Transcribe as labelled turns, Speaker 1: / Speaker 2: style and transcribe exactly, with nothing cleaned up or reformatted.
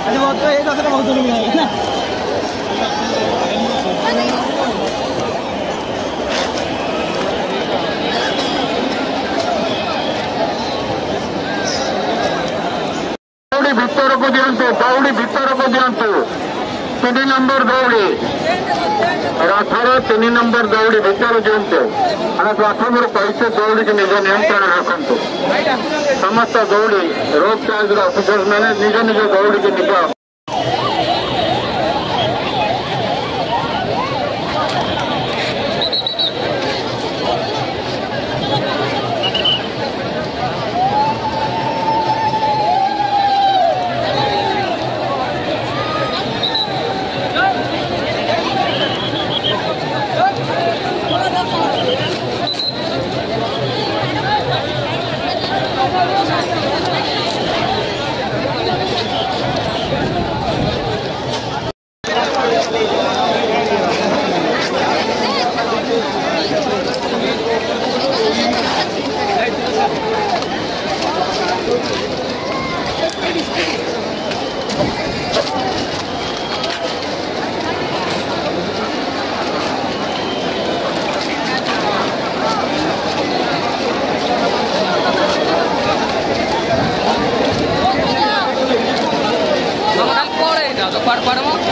Speaker 1: अच्छा बहुत तो एक दस बहुत दूर मिलेगा ना।
Speaker 2: दौड़ी भितर को दिंतु दौड़ी भितर को दिंतु तीन नंबर दौड़ी रथर तीन नंबर दौड़ी भितर दिंतु मैंने प्रथम कैसे दौड़ी की निज नियंत्रण रखु समस्त दौड़ी रोड चार्ज अफिसर मैंने निज निज दौड़ी की निज
Speaker 3: Paro, paro.